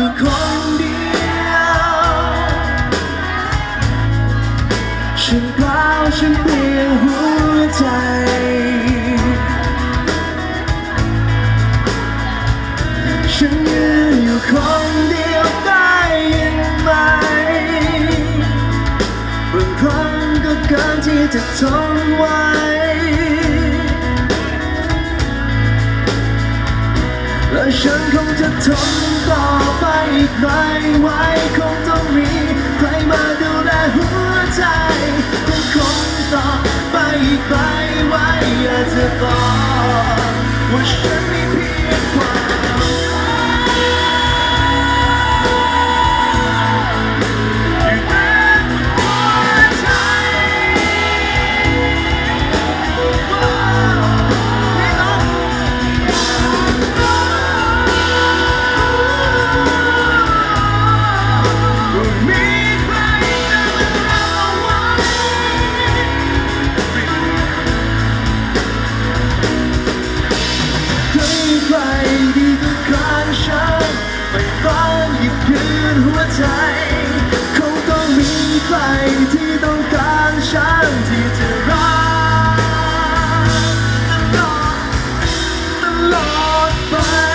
อยู่คนเดียวฉันเปล่าฉันเพียงหัวใจฉันยืนอยู่คนเดียวได้ยินไหมบางครั้งก็เกินที่จะทนไว้และฉันคงจะทนต่อไปอีกไม่ไหวคงต้องมีใครมาดูแลหัวใจคงต่อไปอีกไม่ไหวอยากจะบอกว่าฉันมีเพียงความหัวใจคงต้องมีใครที่ต้องการฉันที่จะรักตลอดไป